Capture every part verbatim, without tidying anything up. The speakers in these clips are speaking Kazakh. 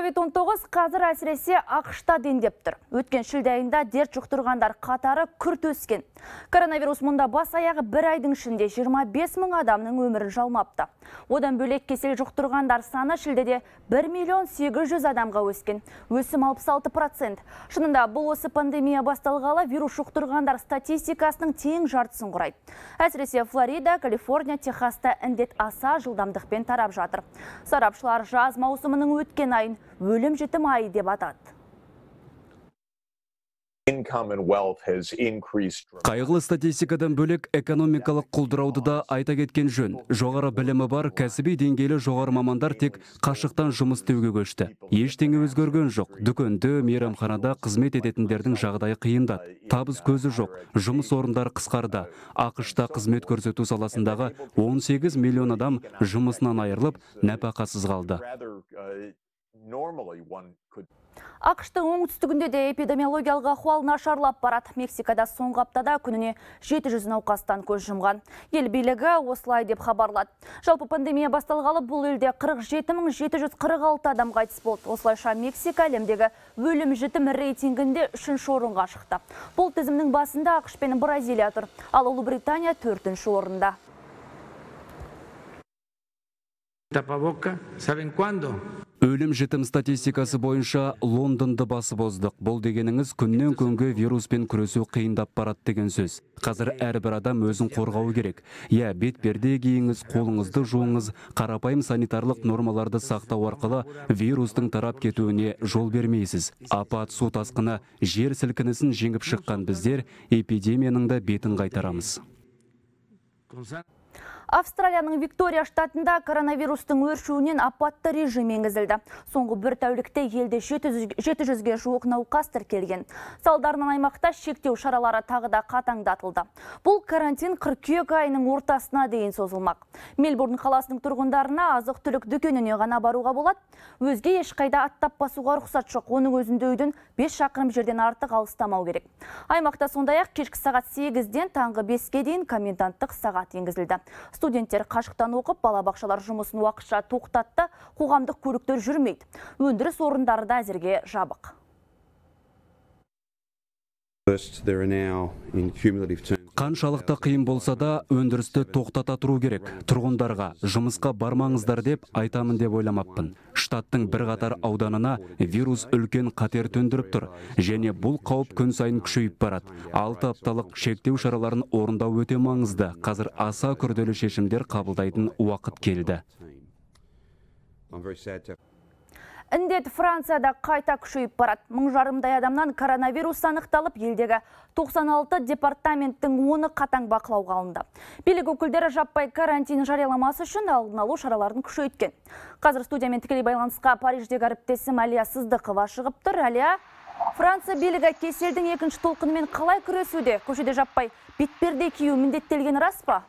ковид он тоғыз қазір әсіресе ақш-та дендеп тұр. Өткен шілде айында дерт жұқтырғандар қатары күрт өскен. Коронавирус мұнда бас аяғы бір айдың ішінде жиырма бес мың адамның өмірін жалмапты. Одан бөлек кесел жұқтырғандар саны шілдеде бір миллион сегіз жүз адамға өскен. Өсім алпыс алты процент. Шынында бұл осы пандемия басталғалы вирус жұқтырғандар статистикасының тең жартысын құрайды. Әсіресе Флорида, Калифорния, Техаста індет аса жылдамдықпен тарап жатыр. Сарапшылар жаз маусымының өткен айын өлім жітім айы деп атады. Қайғылы статистикадан бөлек экономикалық құлдырауды да айта кеткен жөн. Жоғары білімі бар, кәсіби деңгейлі жоғары мамандар тек қашықтан жұмыс істеуге көшті. Ештеңе өзгерген жоқ. Дүкенде, мейрамханада қызмет ететіндердің жағдайы қиындады. Табыс көзі жоқ. Жұмыс орындары қысқарды. ақш-та қызмет көрсету саласындағы он сегіз миллион адам жұмысынан айырылып, нәпақасыз қалды. ақш-тың оңтүстігінде де эпидемиологиялық ахуал нашарлап барады. Мексикада соңғы аптада күніне жеті жүз науқастан көз жұмған. Ел билігі осылай деп хабарлады. Жалпы пандемия басталғалы бұл елде қырық жеті мың жеті жүз қырық алты адам қайтыс болды. Осылайша Мексика әлемдегі өлім жітім рейтингінде үшінші орынға шықты. Бұл тізімнің басында ақш пен Бразилия тұр, ал Ұлыбритания төртінші орында. Өлім жітім статистикасы бойынша Лондонды басып оздық. Бұл дегеніңіз күннен күнге вируспен күресу қиындап барады деген сөз. Қазір әрбір адам өзін қорғауы керек. Я, бетперде киіңіз, қолыңызды жуыңыз, қарапайым санитарлық нормаларды сақтау арқылы вирустың тарап кетуіне жол бермейсіз. Апат, су тасқыны, жер сілкінісін жеңіп шыққан біздер эпидемияның да бетін қайтарамыз. Австралияның Виктория штатында коронавирустың өршуінен апатты режим енгізілді. Соңғы бір тәулікте елде жеті жүзге жуық науқас тіркелген. Салдарынан аймақта шектеу шаралары тағы да қатаңдатылды. Бұл карантин қыркүйек айының ортасына дейін созылмақ. Мельбурн қаласының тұрғындарына азық-түлік дүкеніне ғана баруға болады. Өзге ешқайда аттап басуға рұқсат жоқ. Оның өзінде үйден бес шақырым жерден артық алыстамау керек. Аймақта сондай-ақ кешкі сағат сегізден таңғы беске дейін коменданттық сағат енгізілді. Студенттер қашықтан оқып, балабақшалар жұмысын уақытша тоқтатты, қоғамдық көліктер жүрмейді. Өндіріс орындары да әзірге жабық. Қаншалықты қиын болса да өндірісті тоқтата тұру керек. Тұрғындарға жұмысқа бармаңыздар деп айтамын деп ойламаппын. Штаттың бірқатар ауданына вирус үлкен қатер төндіріп тұр. Және бұл қауіп күн сайын күшейіп барады. Алты апталық шектеу шараларын орындау өте маңызды. Қазір аса күрделі шешімдер қабылдайтын уақыт келді. Індет Францияда қайта күшейіп барады. Мың жарымдай адамнан коронавирус анықталып, елдегі тоқсан алты департаменттің оны қатаң бақылауға алынды. Билік өкілдері жаппай карантин жарияламасы үшін алдын алу шараларын күшейткен. Қазір студиямен тікелей байланысқа Париждегі әріптесім Әлия Сыздықова шығып тұр. Әлия, Франция билігі кеселдің екінші толқынымен қалай күресуде? Көшеде жаппай бетперде кию міндеттелген рас па?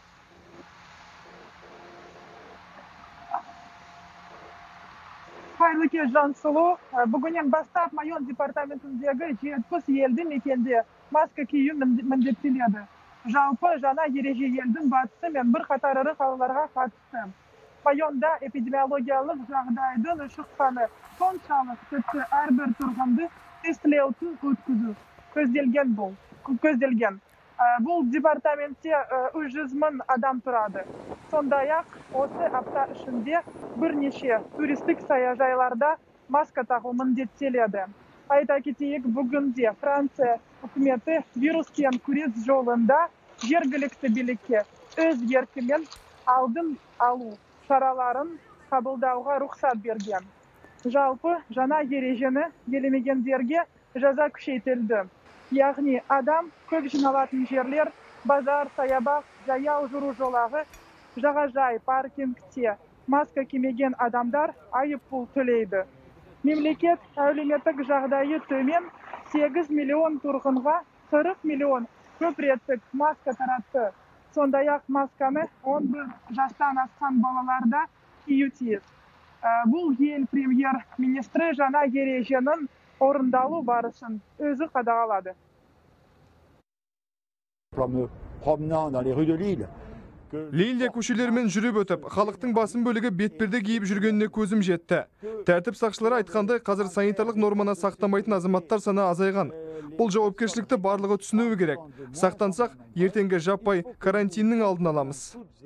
Қайырлы кеш Жансұлу. Бүгінен бастап майон департаментіндегі жетпіс елді мекенде маска кию міндеттеледі. Жалпы жаңа ереже елдің батысы мен бір қатар ірі қалаларға қатысты. Майонда эпидемиологиялық жағдайдың ушыққаны соншалық тіпті әрбір тұрғынды тестілеуді өткізу көзделген бұл. Көзделген. Бұл департаментте үш жүз мың адам тұрады. Сондай-ақ осы апта ішінде бірнеше туристік саяжайларда маска тағу міндеттеледі. Айта кетейік, бүгінде Франция үкіметі вируспен күрес жолында жергілікті билікке өз еркімен алдын алу шараларын қабылдауға рұқсат берген. Жалпы жаңа ережені елемегендерге жаза күшейтілді. Яғни адам көп жиналатын жерлер, базар, саябақ, жаяу жүру жолағы, жағажай, паркингте маска кимеген адамдар айыппұл төлейді. Мемлекет әлеуметтік жағдайы төмен сегіз миллион тұрғынға қырық миллион көп реттік маска таратты. Сондай-ақ масканы он бір жастан асқан балаларда кию тиіс. Бұл ел премьер-министрі жаңа ереженің орындалу барысын өзі қадағалады. En me promenant dans les rues de Lille, Лейли көшелерімен жүріп өтіп, халықтың басым бөлігі бетперде киіп жүргеніне көзім жетті. Тәртіп сақшылары айтқандай, қазір санитарлық норманы сақтамайтын азаматтар саны азайған. Бұл жауапкершілікті барлығы түсінуі керек. Сақтансақ, ертеңгі жаппай карантиннің алдын аламыз.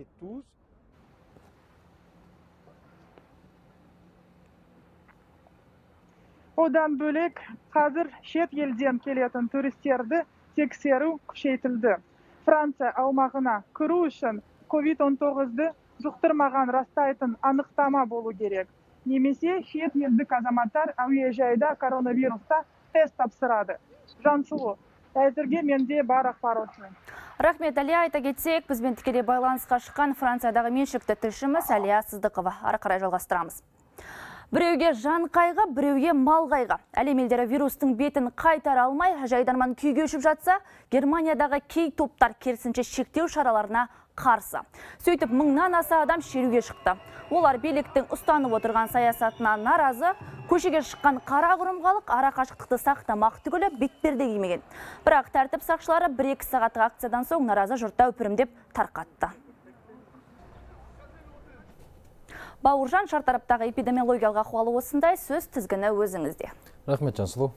Одан бөлек, қазір шет елден келетін туристерді тексеру күшейтілді. Франция аумағына кіру үшін ковид он тоғызды жұқтырмаған растайтын анықтама болу керек. Немесе шет елдік азаматтар әуежайда коронавируста тест тапсырады. Жансұлу, әзірге менде бар ақпар осы. Рахмет, Әлия, айта кетсек, бізбен тікелей байланысқа шыққан Франциядағы меншікті тілшіміз Әлия Сыздықова. Ары қарай жалғастырамыз. Біреуге жан қайғы, біреуге мал қайғы. Әлем елдері вирустың бетін қайтара алмай, жайдарман күй кешіп жатса, Германиядағы кей топтар керісінше шектеу шараларына қарсы. Сөйтіп, мыңнан аса адам шеруге шықты. Олар биліктің ұстанып отырған саясатына наразы, көшеге шыққан қара құрымғалық ара қашықтықты сақтамақ түгілі бетперде кимеген. Бірақ тәртіп сақшылары бір-екі сағаттық акциядан соң наразы жұртта үпірімдеп тарқатты. Бауыржан, шартараптағы эпидемиологиялық ахуалы осындай, сөз тізгіні өзіңізде. Рахмет, Жансұлу.